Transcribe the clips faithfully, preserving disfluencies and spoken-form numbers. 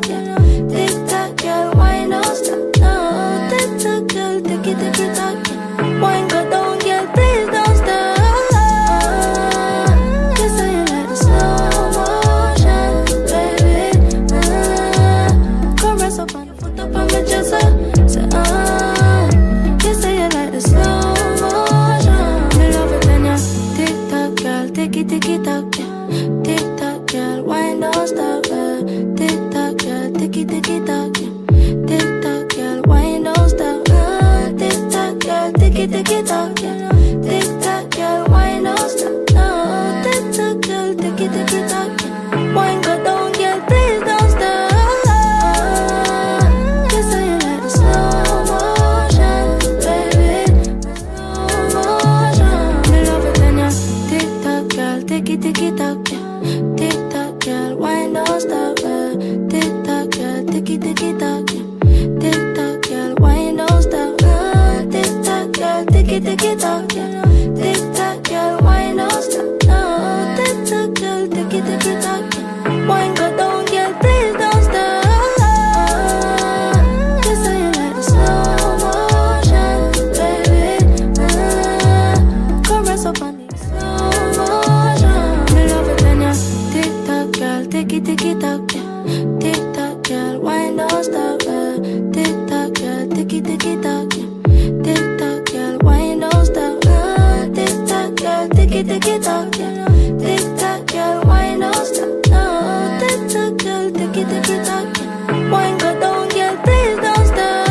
yeah. Tick tock, girl, wine don't stop. No, tick tock, girl, ticky ticky tock, yeah. Wine go down, girl, please don't stop. You say you like the slow motion, baby. Uh, caress up on your foot up on my chest, uh. Say uh, you say you like the slow motion. Me love it when you tick tock, girl, ticky ticky tock, yeah. Tick tock, girl, wine don't stop, uh. Tick tock, girl, ticky ticky tock, yeah. Tick tock, girl, wine don't stop, uh. Tick tock, girl, ticky ticky tock, yeah. Tick tock, girl, wine don't stop, no. Tick tock, girl, ticky ticky tock, yeah. Wine go down, girl, please don't stop. You say you like the slow motion, baby. Slow motion. Me love it when you tick tock, girl, ticky ticky tock, yeah. Tick tock, girl, wine don't stop, uh. Tick tock, girl, ticky ticky tock, yeah. Tick tock, girl, wine don't stop, uh. Tick tock, girl, ticky ticky tock, yeah. Tick tock, girl, wine don't stop, no. Tick tock, girl, ticky ticky tock, yeah. Wine go down, girl, please don't stop. You say you like the slow motion, baby. Uh, caress up on the slow motion. Me love it when you tick tock, girl, ticky ticky tock, yeah. Tick tock, girl, wine don't stop, uh. Tick tock, girl, ticky ticky tock, yeah. Tick tock, girl, wine don't stop, uh. Tick tock, girl, ticky ticky tock, yeah. Tick tock, girl, wine don't stop, no. Tick tock, girl, ticky ticky tock, yeah. Wine go down, girl, please don't stop.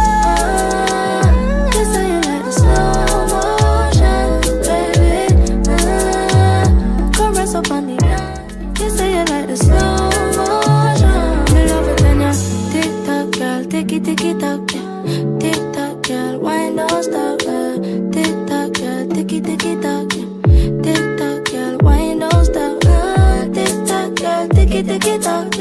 You say you like the slow motion, baby. Uh, caress up on the you say you like the slow motion. Me love it when you tick tock, girl, ticky ticky tock, yeah. Tick tock, girl, wine don't stop, uh. Tick tock, girl, ticky ticky tock, yeah. Tick tock, girl, wine don't stop, uh. Tick tock, girl, ticky ticky tock.